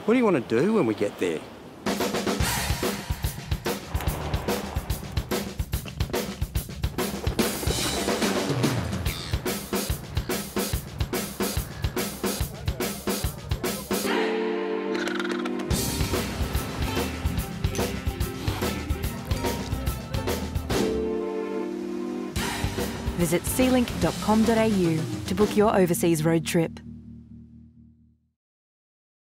What do you want to do when we get there? Visit sealink.com.au to book your overseas road trip.